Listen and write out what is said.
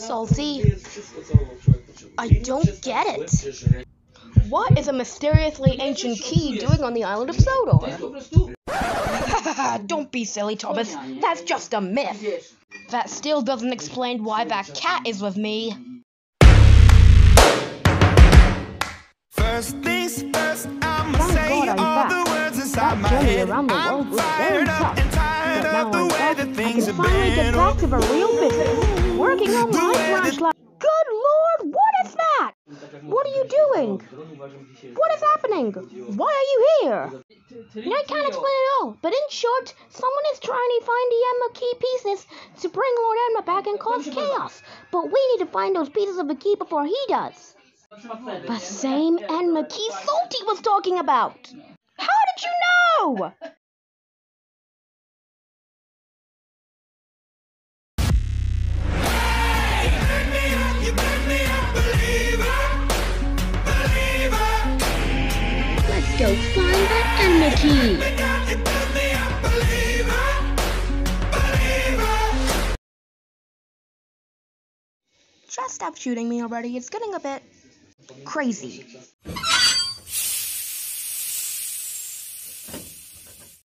Salty. I don't get it. What is a mysteriously ancient key doing on the island of Sodor? Don't be silly, Thomas. That's just a myth. That still doesn't explain why that cat is with me. First things first, I'ma say all the words inside my head. I'm fired up and tired of the way that things have been. I can finally get back to the real business. Working on my flashlight. Good Lord, what is that? What are you doing? What is happening? Why are you here? I can't explain it all, but in short, someone is trying to find the Enma key pieces to bring Lord Enma back and cause chaos. But we need to find those pieces of the key before he does. The same Enma key Salty was talking about. How did you know? Let's go find that Enma key. Just stop shooting me already. It's getting a bit crazy.